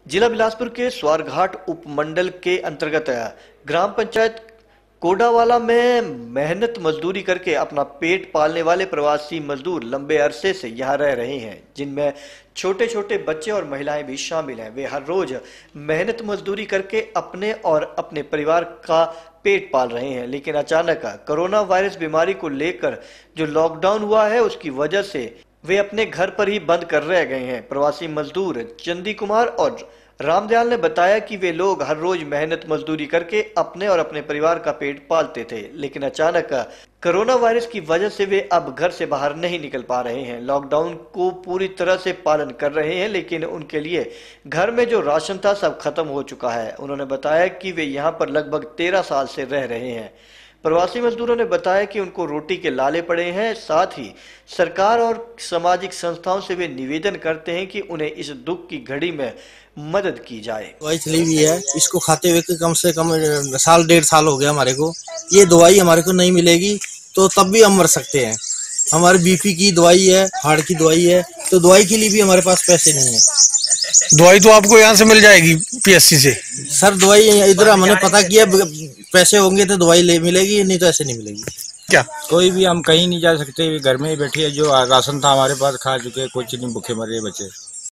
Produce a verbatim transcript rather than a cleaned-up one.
जिला बिलासपुर के स्वारघाट उपमंडल के अंतर्गत ग्राम पंचायत कोडावाला में मेहनत मजदूरी करके अपना पेट पालने वाले प्रवासी मजदूर लंबे अरसे से यहाँ रह रहे हैं, जिनमें छोटे छोटे बच्चे और महिलाएं भी शामिल हैं। वे हर रोज मेहनत मजदूरी करके अपने और अपने परिवार का पेट पाल रहे हैं, लेकिन अचानक कोरोना वायरस बीमारी को लेकर जो लॉकडाउन हुआ है उसकी वजह से वे अपने घर पर ही बंद कर रह गए हैं। प्रवासी मजदूर चंदी कुमार और रामदयाल ने बताया कि वे लोग हर रोज मेहनत मजदूरी करके अपने और अपने परिवार का पेट पालते थे, लेकिन अचानक कोरोना वायरस की वजह से वे अब घर से बाहर नहीं निकल पा रहे हैं। लॉकडाउन को पूरी तरह से पालन कर रहे हैं, लेकिन उनके लिए घर में जो राशन था सब खत्म हो चुका है। उन्होंने बताया कि वे यहाँ पर लगभग तेरह साल से रह रहे हैं। प्रवासी मजदूरों ने बताया कि उनको रोटी के लाले पड़े हैं। साथ ही सरकार और सामाजिक संस्थाओं से वे निवेदन करते हैं कि उन्हें इस दुख की घड़ी में मदद की जाए। दवाई चली हुई है, इसको खाते हुए कम से कम साल डेढ़ साल हो गया हमारे को। ये दवाई हमारे को नहीं मिलेगी तो तब भी हम मर सकते हैं। हमारे बीपी की दवाई है, हार्ट की दवाई है, तो दवाई के लिए भी हमारे पास पैसे नहीं है। दवाई तो आपको यहाँ से मिल जाएगी पीएससी से। सर दवाई इधर हमने पता किया, पैसे होंगे तो दवाई ले मिलेगी, नहीं तो ऐसे नहीं मिलेगी। क्या कोई भी हम कहीं नहीं जा सकते, घर में ही बैठे, जो राशन था हमारे पास खा चुके, कुछ नहीं, भूखे मरे बचे।